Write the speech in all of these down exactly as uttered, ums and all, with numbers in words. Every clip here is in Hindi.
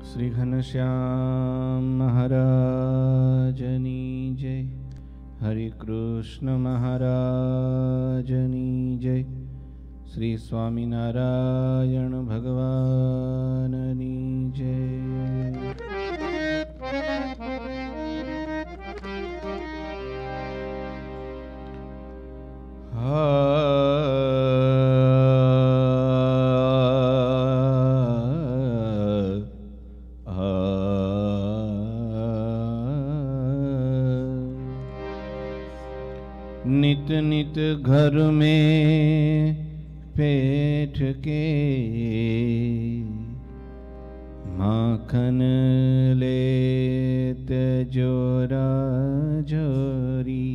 श्री घनश्याम महाराजनी जय। हरे कृष्ण महाराजनी जय। श्री स्वामीनारायण भगवाननी जय। हा नित नित घर में बैठ के माखन लेत जोरा जोरी।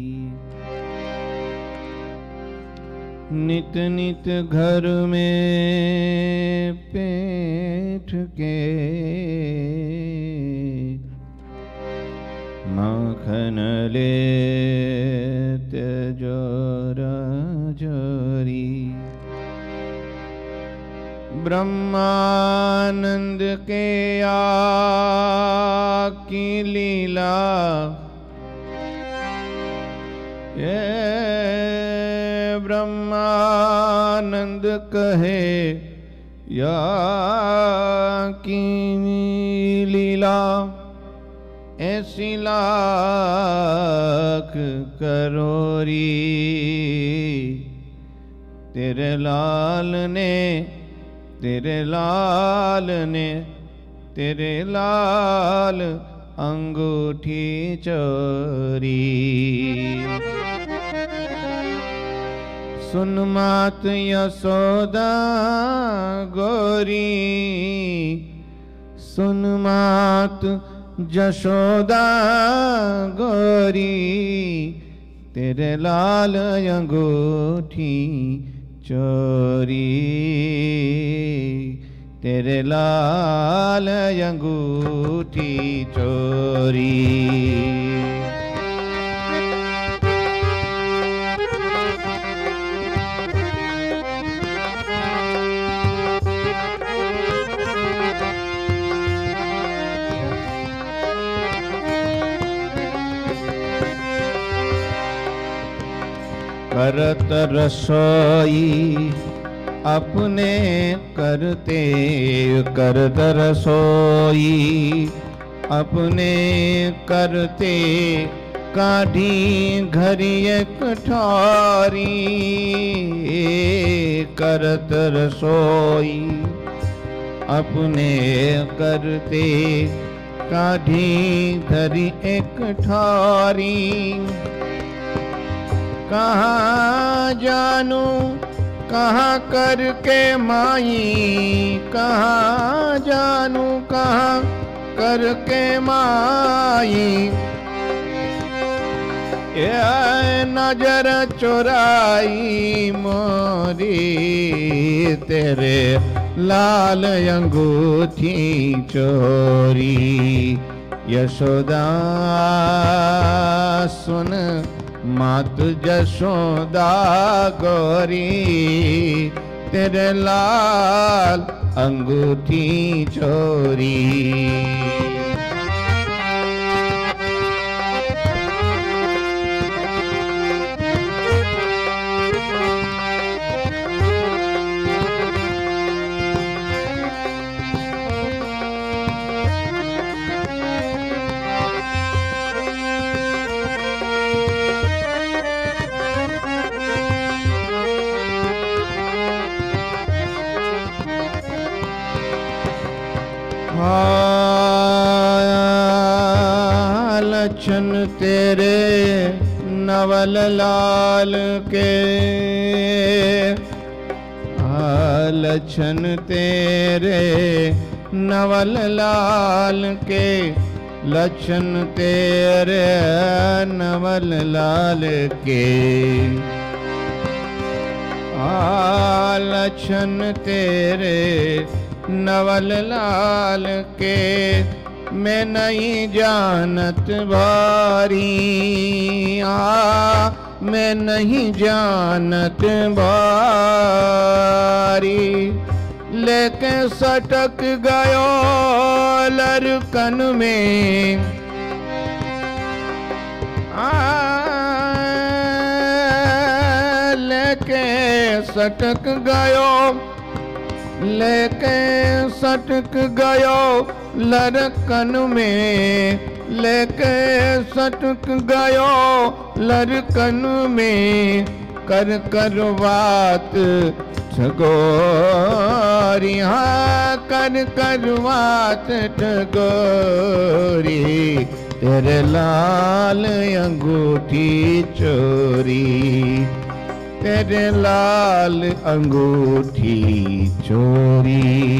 नित नित घर में बैठ के माखन लेत जोरा जोरी। ब्रह्मानंद के आकी लीला ये ब्रह्मानंद कहे या की लीला। ऐसी लाख करोरी तेरे लाल ने तेरे लाल ने तेरे लाल अंगूठी चोरी। सुन मात यशोदा गोरी, सुन मात यशोदा गोरी, तेरे लाल अंगूठी चोरी, तेरे लाल अंगूठी चोरी। करत रसोई अपने करते, करत रसोई अपने करते, काढ़ी घरी एक ठारी। करत रसोई अपने करते, काढ़ी घरी एक ठारी। कहाँ जानू कहाँ करके माई, कहाँ जानू कहाँ करके माई। ये नजर चुराई मोरी, तेरे लाल अंगूठी चोरी। यशोदा सुन मात यशोदा गोरी, तेरे लाल अंगूठी चोरी। लक्षण तेरे नवल लाल के, लक्षण तेरे नवल लाल के, लक्षण तेरे नवल लाल के। लक्षण तेरे नवल लाल के, मैं नहीं जानत भारी। आ मैं नहीं जानत भारी, लेके सटक गयो लरकन में आ लेके सटक गयो, लेके सटक गयो लरकन में, लेके सटक गयो लरकन में, कर कर बात ठगोरी, हाँ कर कर बात ठगोरी, तेरे लाल अंगूठी चोरी, तेरे लाल अंगूठी चोरी।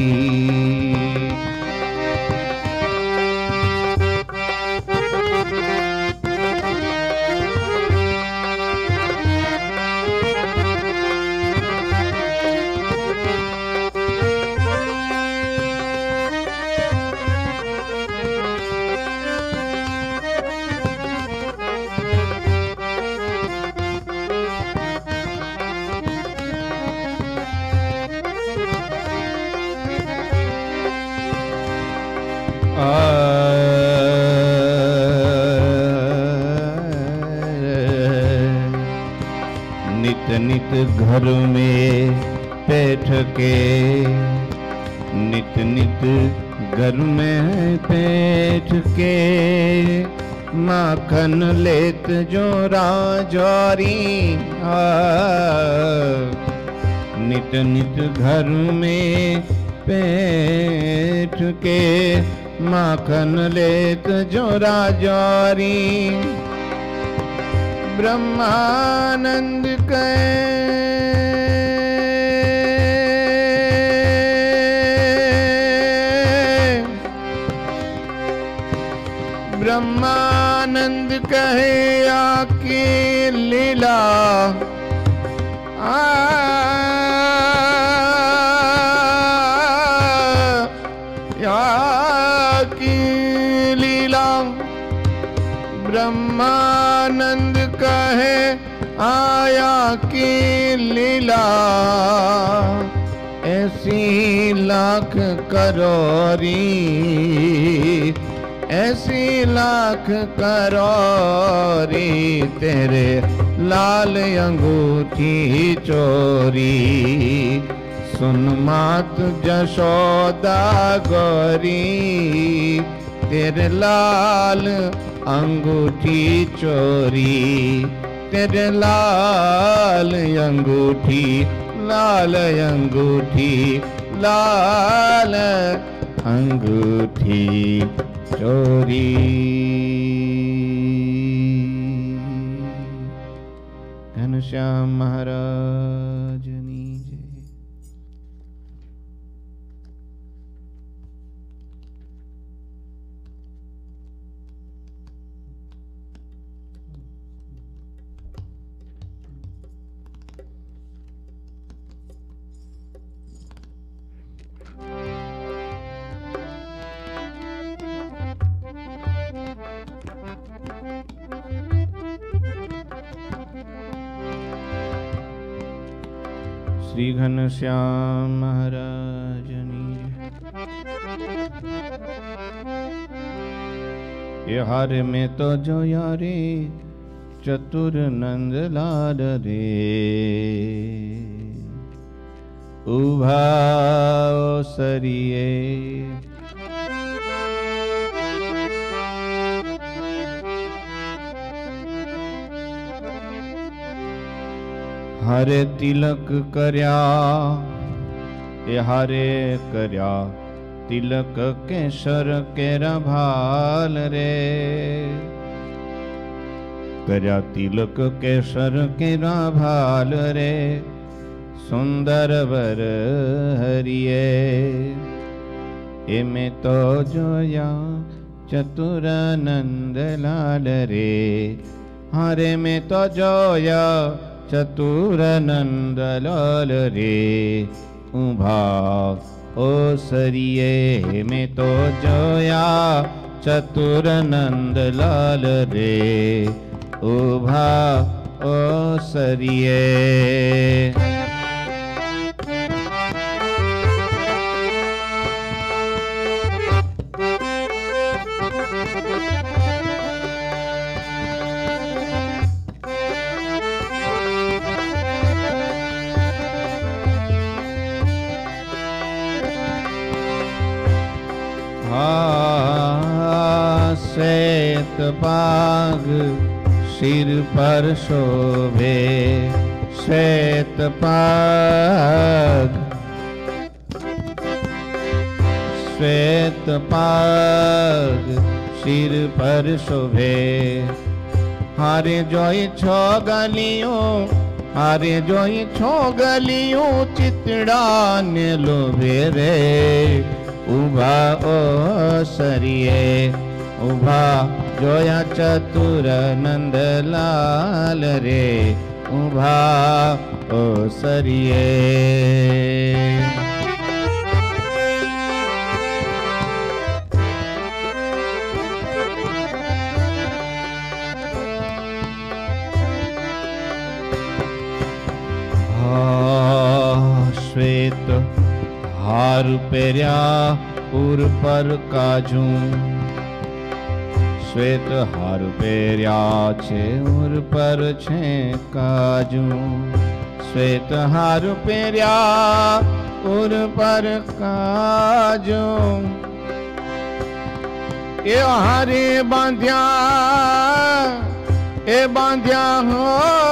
नित नित घर में बैठ के, नित नित घर में बैठ के, माखन लेत जो राजौरी, नित नित घर में बैठ के, माखन लेत जो राजौरी, ब्रह्मानंद के ब्रह्मानंद कहे आकी लीला, आ की लीला, ब्रह्मानंद कहे आया की लीला, ऐसी लाख करोरी, ऐसी लाख करोरी, तेरे लाल अंगूठी चोरी, सुन मात जशोदा गौरी, तेरे लाल अंगूठी चोरी, तेरे लाल अंगूठी, लाल अंगूठी, लाल अंगूठी चोरी। घनश्याम महाराज नी जय। श्री घनश्याम महाराज ये हारे में तो जो यारे चतुर नंद लाल रे, उभाओ सरिये हरे तिलक करया, ये हरे करया तिलक केसर केरा भाल रे, करया तिलक केसर केरा भाल रे, सुंदर वर हरिये, एमे तो जोया चतुर नंद लाल रे, हरे में तो जोया चतुर नंद लाल रे, उभा ओ सरिये में तो जोया चतुर नंद लाल रे, उभा ओ सरिये। श्वेत पाग सिर पर शोभे, श्वेत पाग श्वेत पाग सिर पर शोभे। हारे जोई छो गलियों, हारे जोई छो गलियों चितड़ा ने लोभे रे। उभा ओ सरिये, उभा जोया चतुर नंदलाल रे। उभा ओ सरिये। श्वेत हार पेर्या उर पर काजू, श्वेत हार पेर्या छे उर पर छे काजू। श्वेत हार पेर्या उर पर काजू। ए हारे बांध्या, ए बांध्या हो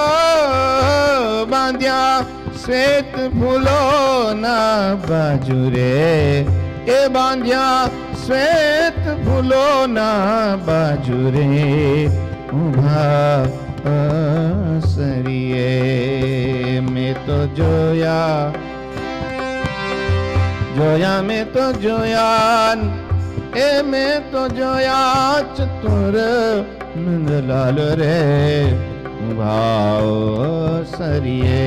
बांध्या श्वेत फूलो ना बाजू रे। ए बांध्या श्वेत फूलो ना बाजू रे। उभा सरिये में तो जोया, जोया में तो जोया, ए में तो जोया चतुर नंदलाल रे। भाव सरिये।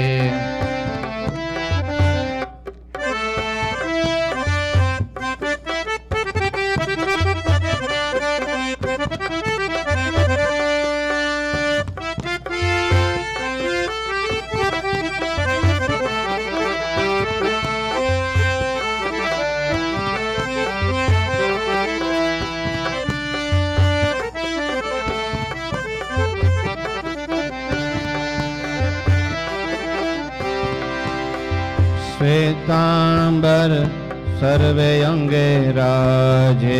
श्वेतांबर सर्वे अंगे राजे,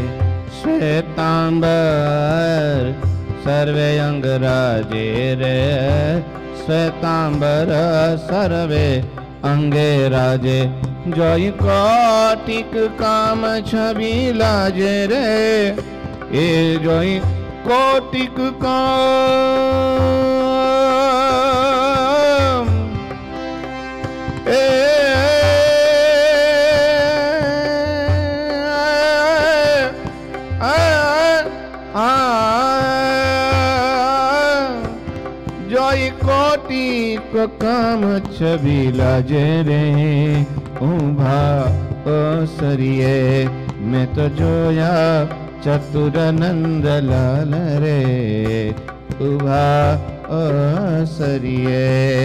श्वेतांबर सर्वे अंग राजे रे। श्वेतांबर सर्वे अंगे राजे, जोई कोटिक काम छवि लाजे रे। ए जोई कोटिक काम, ए जोई कोटि को काम छवि लाजे रे। उभा ओ सरिये मैं तो जोया चतुर नंदलाल रे। उभा ओ सरिये।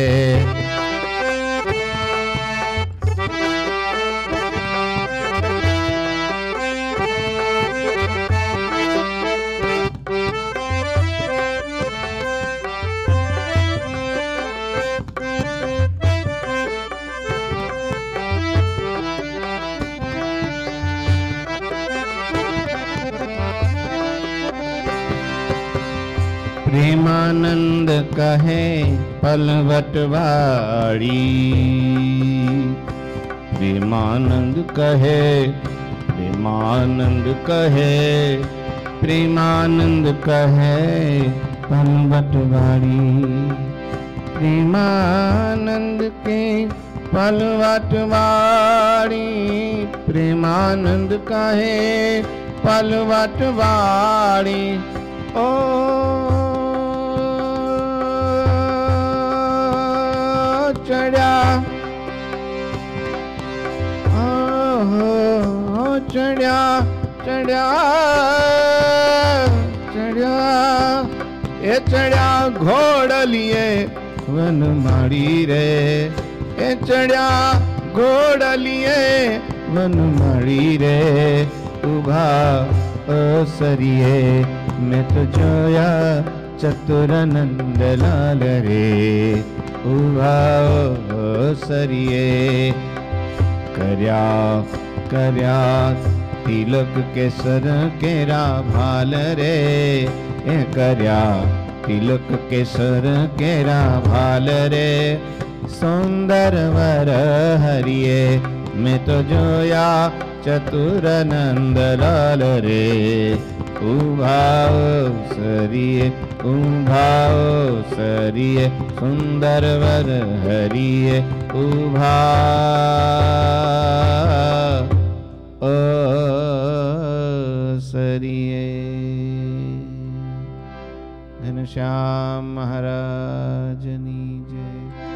प्रेमानंद कहे पलवटवाड़ी, प्रेमानंद कहे, प्रेमानंद कहे, प्रेमानंद कहे पलवटवाड़ी। प्रेमानंद के पलवटवाड़ी, प्रेमानंद कहे पलवटवाड़ी। ओ चढ़ा चढ़ा चढ़ा चढ़ा ए चढ़ा घोड़लिए वन माड़ी रे। ए चढ़ा घोड़लिए वन माड़ी रे। उभा ओ सरिये मैं तो जोया चतुर नंदलाल रे। उभा ओ सरिये करया करया तिलक केसर केरा भाल रे ए करया तिलक केसर केरा भाल रे सुंदर वर हरिये मैं तो जोया चतुर नंद लाल रे उभाव सरिये उभाव सरिये सुंदर वर हरिये उभा ओ सरिये। घनश्याम महाराज नी जय।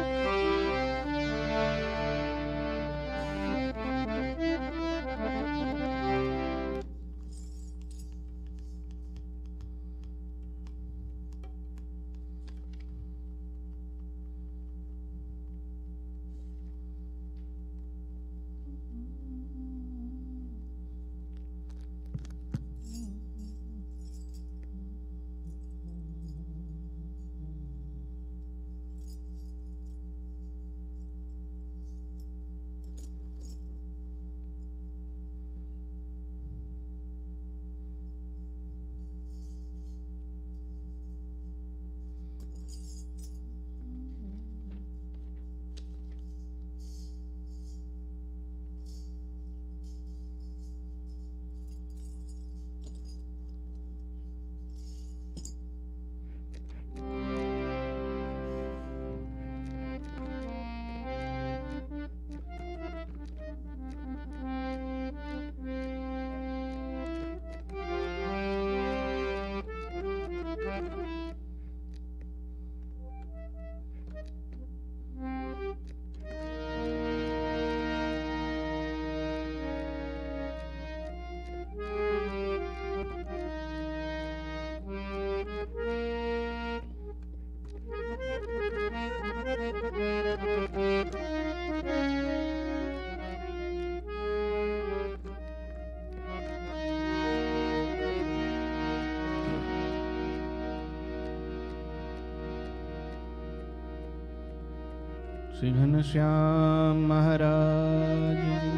श्री घनश्याम महाराज।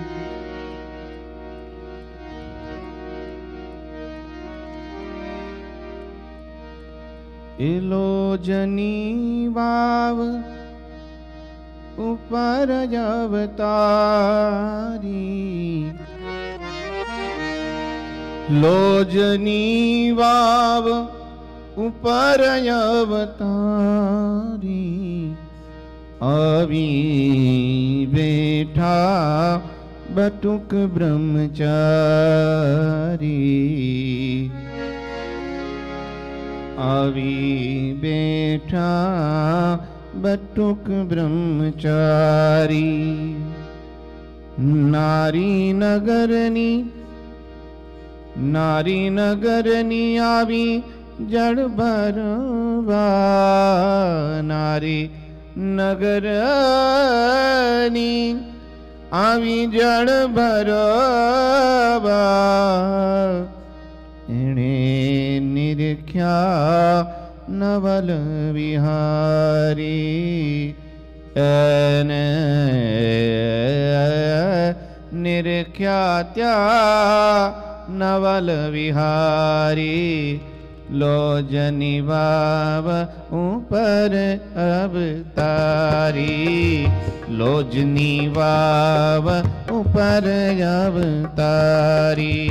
इलोजनी वाव ऊपर अवतारी लोजनी वाव ऊपर अवतारी अभी बैठा बटुक ब्रह्मचारी अभी बैठा बटुक ब्रह्मचारी नारी नगरनी नारी नगरनी आवी जड़ भरवा नारी नगरनी आवी जड़ भरवा एणे निरख्या नवल विहारी एने निरख्या त्या नवल विहारी लोजनी वाव ऊपर अवतारी लोजनी वाव ऊपर अवतारी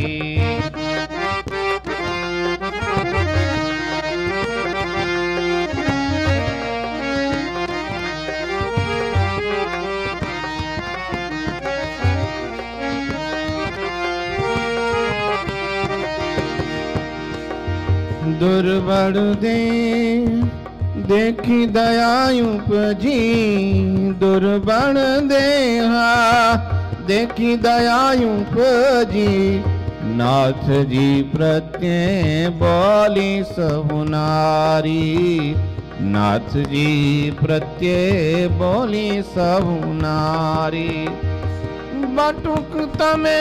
दुर्बल दे देखी दयायुपजी दुर्बल देहा देखी दयायुपजी नाथ जी प्रत्ये बोली सहुनारी नाथ जी प्रत्ये बोली सहुनारी बटुक तमे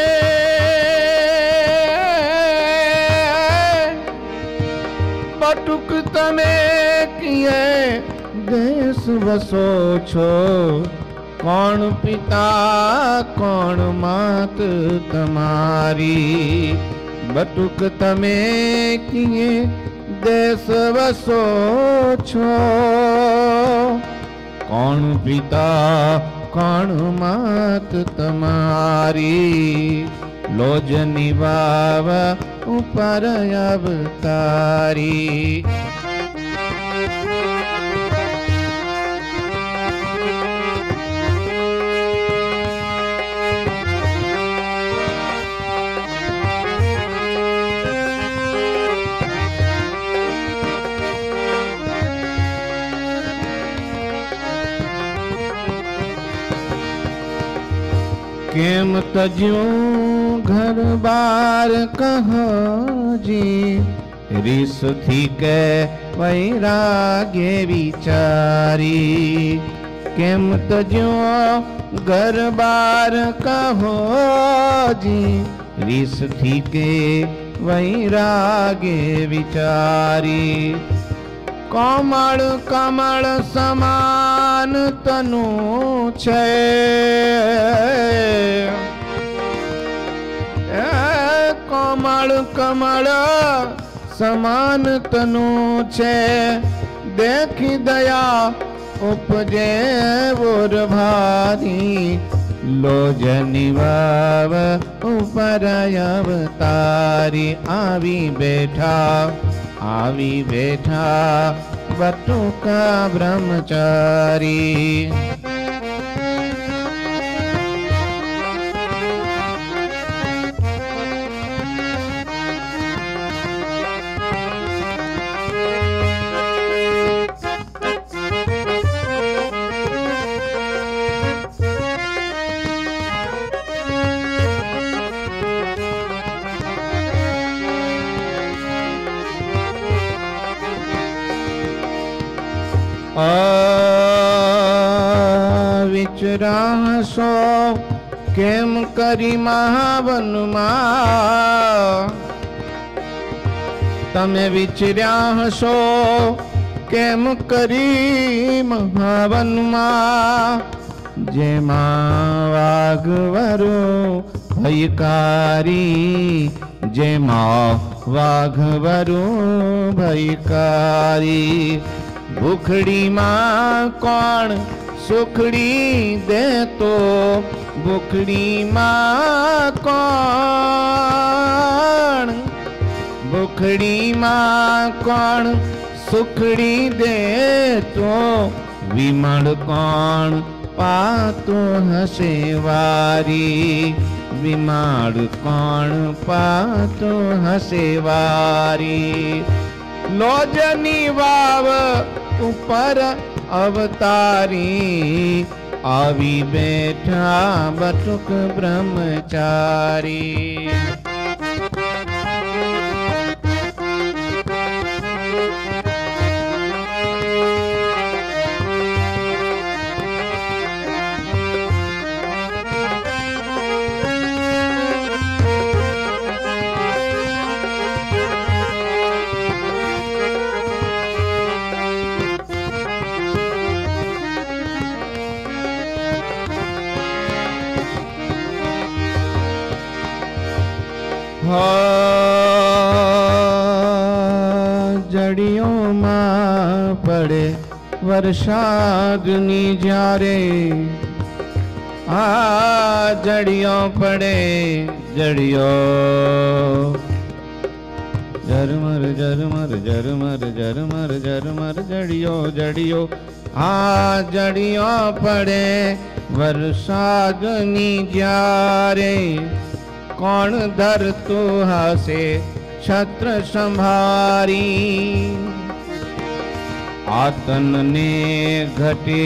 बटुक तमे किए देश बसो छो कौन पिता कौन मात तमारी, बटुक तमे किए देश वसो छो। कौन पिता कौन मात तमारी, लोज निभाव ऊपर अवतारी। केम तज्यूं घर बार कहो जी, रिस थी के वैराग्य विचारी। केम तज्यूं घर बार कहो जी, रिस थी के वैराग्य विचारी। कोमल कमल समान तनु छे, कोमल कमल समान तनु छे। देखी दया उपजे बोर भारी, लोज निभाव ऊपर अवतारी। आवी बैठा आवी बैठा बटुका ब्रह्मचारी। विचरा सो केम करी महावन मां, तमे विचर्या हसो केम करी महावन मां। जेमा वाघवरो भयकारी, जेमा वाघवरो भयकारी। भूखड़ी मां कौन सुखड़ी दे तो, भूखड़ी मां कौन, भूखड़ी मां कौन सुखड़ी दे तो। विमल कौन पातो हसे वारी, विमल कौन पातो हसे वारी। लोजनी वाव ऊपर अवतारी, आवी बैठा बटुक ब्रह्मचारी। जड़ियों मां पड़े वर्षाग्नि जारे, आ जड़ियों पड़े जड़ियों जरमर जरमर जरमर जरमर जरमर जड़ियों जड़ियों आ जड़ियों पड़े वर्षाग्नि जारे। कौन धर तू हासे छत्र संभारी, आतन ने घटे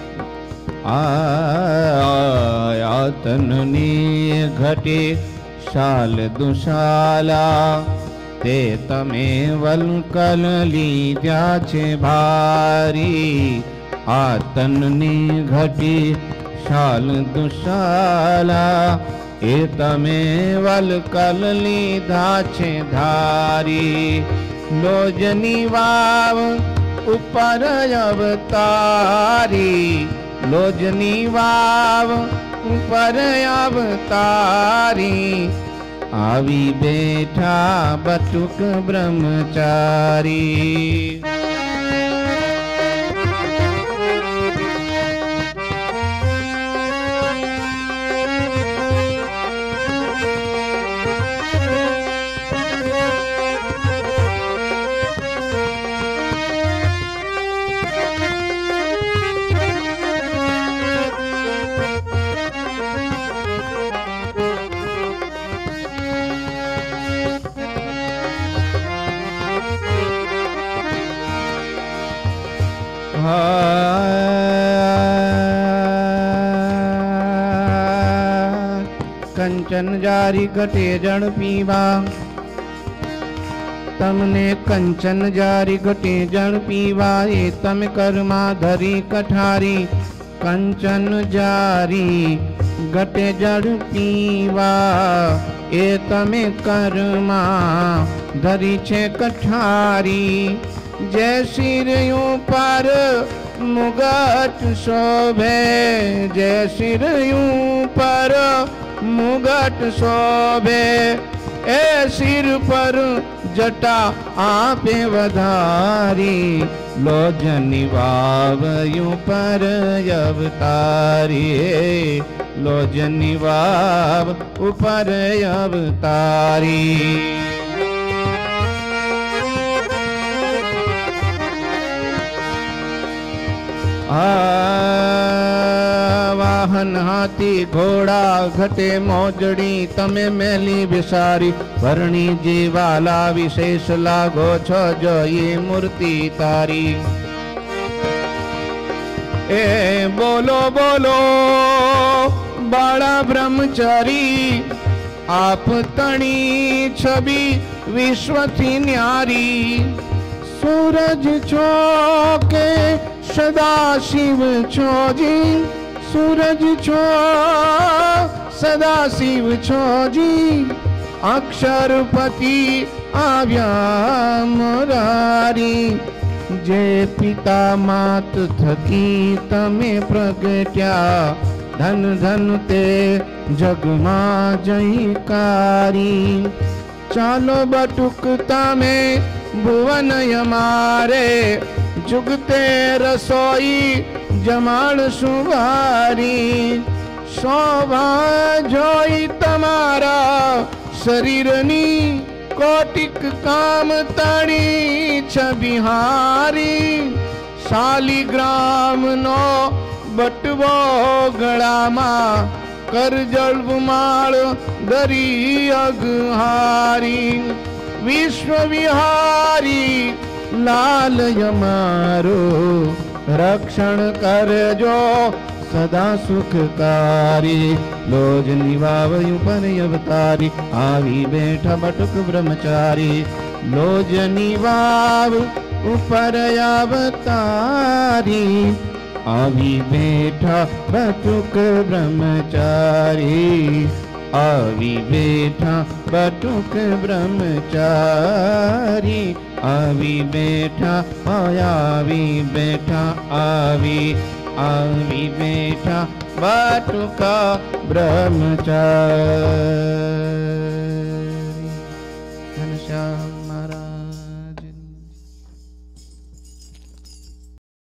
आतन ने घटे शाल दुशाला। ते तमे वलकल लीधा छे भारी, आतन ने घटे शाल दुशाला। ए तमे वलकल लीधा छे धारी, लोजनी वाव ऊपर अवतारी। लोजनी वाव ऊपर अवतारी, आवी बैठा बटुक ब्रह्मचारी। कंचन जारी घटे जड़ पीवा, तमने कंचन जारी घटे जड़ पीवा, ये तम कर्मा धरी कठारी। कंचन जारी घटे जड़ पीवा, ये तमे कर्मा धरी छे कठारी। जय सिरयूं पर मुगट शोभे, जय सिरयूं पर मुगट शोभे, ए सिर पर जटा आपे वधारी। लोजनी वावयूं पर अवतारी, लोजनी वाव ऊपर अवतारी। वाहन हाथी घोड़ा घटे मोजड़ी, तमे मेली बिसारी। भरणी जीवाला विशेष लागो छो जो ये मूर्ति तारी। ए बोलो बोलो बाला ब्रह्मचारी, आप तणी छवि विश्व थी न्यारी। सूरज छो के सदा शिव छो जी, सूरज छो सदा शिव छो जी। अक्षरपति आव्या मुरारी, जे पिता मात थकी तमे प्रगट्या। धन धन ते जगमा जयकारी। चालो बटुकता में भुवन यमारे, जुगते रसोई जमाड़ सुवारी। शोभा जोई तमारा शरीरनी, कोटिक काम ताणी छबिहारी। शालिग्राम नो बटवो गळामा, कर जलमाळ दरी अगहारी। विश्व विहारी लाल यमारो, रक्षण करजो सदा सुखकारी। लोजनी वावयूं पर अवतारी, आवी बैठा बटुक ब्रह्मचारी। लोजनी वाव ऊपर अवतारी, आवी बैठा बटुक ब्रह्मचारी। आवी बैठा बटुक ब्रह्मचारी। आवी बैठा आवी बैठा आवी आवी बैठा बटुक ब्रह्मचारी। घनश्याम महाराज।